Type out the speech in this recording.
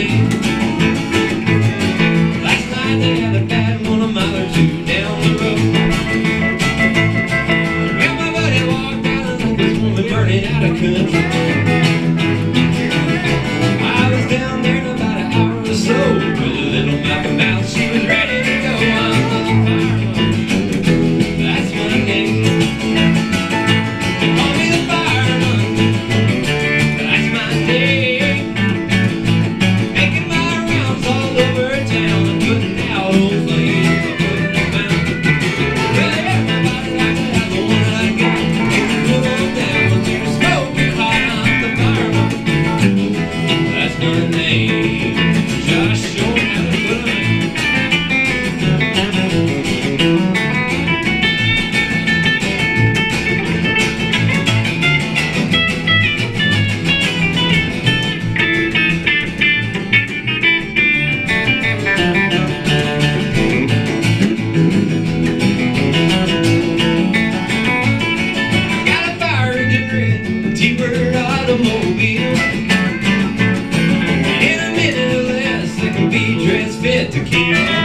name. Last night they had a bad one a mile or two down the road. Well, my buddy walked out and this woman burning out of control. I was down there in about an hour or so with a little mouth and mouth. She was ready to go. I'm the fireman. That's my name. They call me the fireman. That's my name. Making my rounds all over town and putting out old flames. I'm putting them out. Well, everybody likes to have the one I got. Put on down until you're smoking hot. I'm the fireman. That's my name. Just show me how to put 'em in. Got a fire engine red, T-bird automobile. In a minute or less, it can be dress fit to kill.